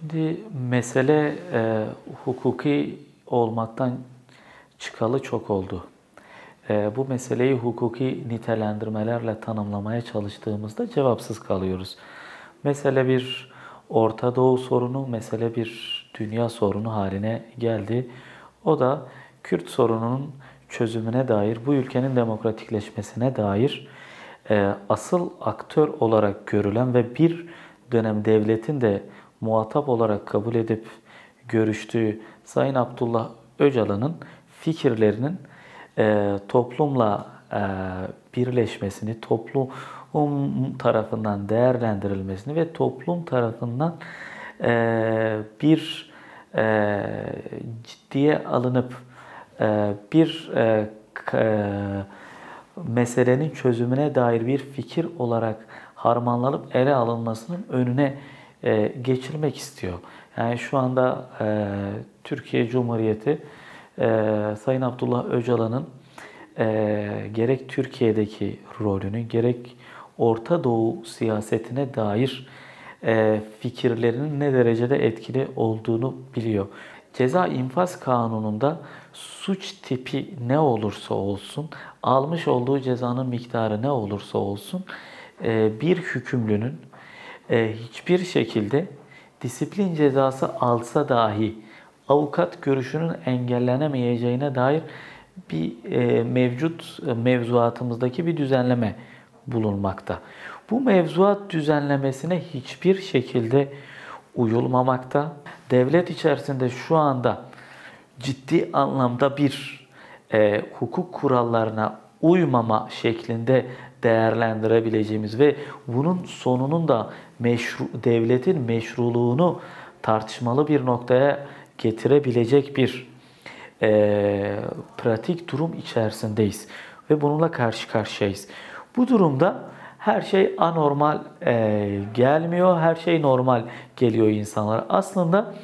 Şimdi mesele hukuki olmaktan çıkalı çok oldu. Bu meseleyi hukuki nitelendirmelerle tanımlamaya çalıştığımızda cevapsız kalıyoruz. Mesele bir Orta Doğu sorunu, mesele bir dünya sorunu haline geldi. O da Kürt sorununun çözümüne dair, bu ülkenin demokratikleşmesine dair asıl aktör olarak görülen ve bir dönem devletin de muhatap olarak kabul edip görüştüğü Sayın Abdullah Öcalan'ın fikirlerinin toplumla birleşmesini, toplum tarafından değerlendirilmesini ve toplum tarafından bir ciddiye alınıp bir meselenin çözümüne dair bir fikir olarak harmanlanıp ele alınmasının önüne geçilmek istiyor. Yani şu anda Türkiye Cumhuriyeti Sayın Abdullah Öcalan'ın gerek Türkiye'deki rolünün gerek Orta Doğu siyasetine dair fikirlerinin ne derecede etkili olduğunu biliyor. Ceza infaz kanununda suç tipi ne olursa olsun, almış olduğu cezanın miktarı ne olursa olsun, bir hükümlünün hiçbir şekilde disiplin cezası alsa dahi avukat görüşünün engellenemeyeceğine dair bir mevcut mevzuatımızdaki bir düzenleme bulunmakta. Bu mevzuat düzenlemesine hiçbir şekilde uyulmamakta. Devlet içerisinde şu anda ciddi anlamda bir hukuk kurallarına uymama şeklinde değerlendirebileceğimiz ve bunun sonunun da devletin meşruluğunu tartışmalı bir noktaya getirebilecek bir pratik durum içerisindeyiz ve bununla karşı karşıyayız. Bu durumda her şey anormal gelmiyor, her şey normal geliyor insanlara. Aslında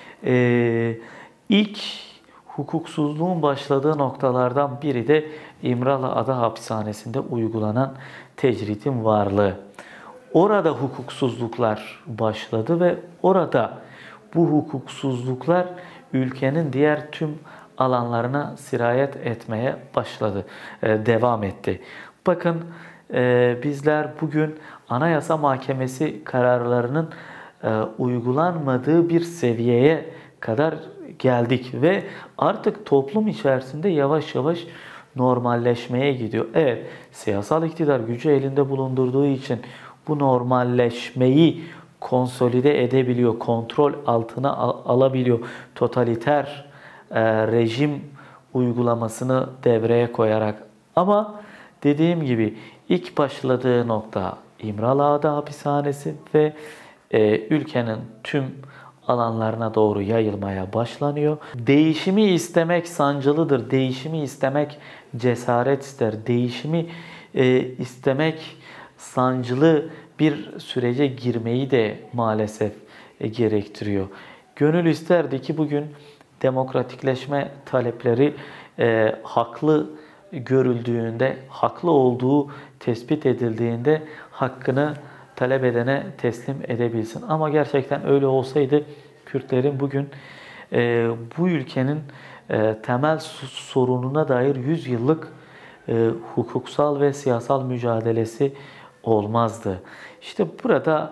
ilk hukuksuzluğun başladığı noktalardan biri de İmralıada hapishanesinde uygulanan tecritin varlığı. Orada hukuksuzluklar başladı ve orada bu hukuksuzluklar ülkenin diğer tüm alanlarına sirayet etmeye başladı, devam etti. Bakın bizler bugün Anayasa Mahkemesi kararlarının uygulanmadığı bir seviyeye kadar geldik ve artık toplum içerisinde yavaş yavaş normalleşmeye gidiyor. Evet, siyasal iktidar gücü elinde bulundurduğu için bu normalleşmeyi konsolide edebiliyor, kontrol altına alabiliyor. Totaliter rejim uygulamasını devreye koyarak. Ama dediğim gibi ilk başladığı nokta İmralıada hapishanesi ve ülkenin tüm alanlarına doğru yayılmaya başlanıyor. Değişimi istemek sancılıdır. Değişimi istemek cesaret ister. Değişimi istemek sancılı bir sürece girmeyi de maalesef gerektiriyor. Gönül isterdi ki bugün demokratikleşme talepleri haklı görüldüğünde, haklı olduğu tespit edildiğinde hakkını talep edene teslim edebilsin. Ama gerçekten öyle olsaydı Kürtlerin bugün bu ülkenin temel sorununa dair 100 yıllık hukuksal ve siyasal mücadelesi olmazdı. İşte burada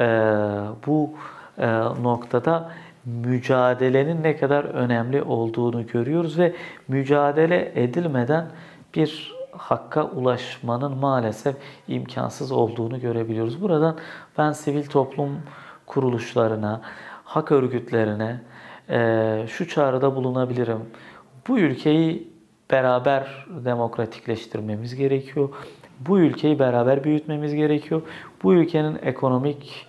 bu noktada mücadelenin ne kadar önemli olduğunu görüyoruz ve mücadele edilmeden bir hakka ulaşmanın maalesef imkansız olduğunu görebiliyoruz. Buradan ben sivil toplum kuruluşlarına, hak örgütlerine şu çağrıda bulunabilirim. Bu ülkeyi beraber demokratikleştirmemiz gerekiyor. Bu ülkeyi beraber büyütmemiz gerekiyor. Bu ülkenin ekonomik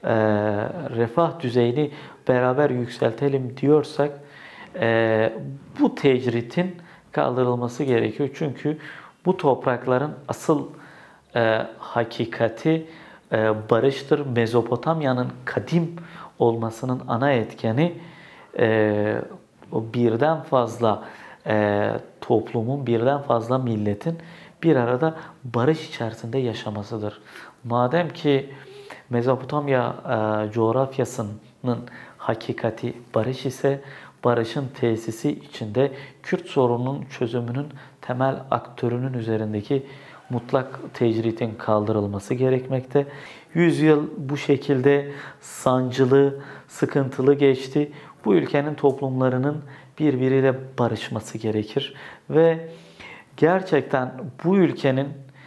refah düzeyini beraber yükseltelim diyorsak bu tecritin kaldırılması gerekiyor. Çünkü bu toprakların asıl hakikati barıştır. Mezopotamya'nın kadim olmasının ana etkeni birden fazla toplumun, birden fazla milletin bir arada barış içerisinde yaşamasıdır. Madem ki Mezopotamya coğrafyasının hakikati barış ise barışın tesisi içinde Kürt sorununun çözümünün temel aktörünün üzerindeki mutlak tecritin kaldırılması gerekmekte. 100 yıl bu şekilde sancılı, sıkıntılı geçti. Bu ülkenin toplumlarının birbiriyle barışması gerekir ve gerçekten bu ülkenin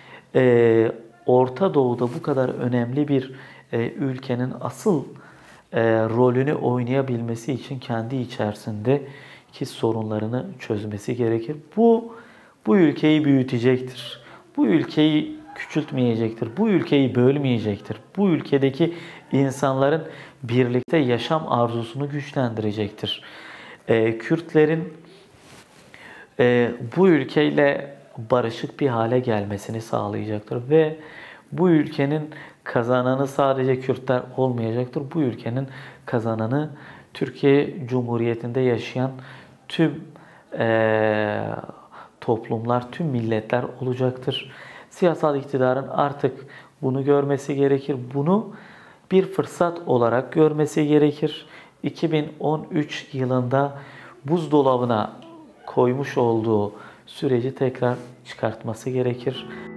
Orta Doğu'da bu kadar önemli bir ülkenin asıl rolünü oynayabilmesi için kendi içerisindeki sorunlarını çözmesi gerekir. Bu ülkeyi büyütecektir. Bu ülkeyi küçültmeyecektir. Bu ülkeyi bölmeyecektir. Bu ülkedeki insanların birlikte yaşam arzusunu güçlendirecektir. Kürtlerin bu ülkeyle barışık bir hale gelmesini sağlayacaktır ve bu ülkenin kazananı sadece Kürtler olmayacaktır. Bu ülkenin kazananı Türkiye Cumhuriyeti'nde yaşayan tüm toplumlar, tüm milletler olacaktır. Siyasal iktidarın artık bunu görmesi gerekir. Bunu bir fırsat olarak görmesi gerekir. 2013 yılında buzdolabına koymuş olduğu süreci tekrar çıkartması gerekir.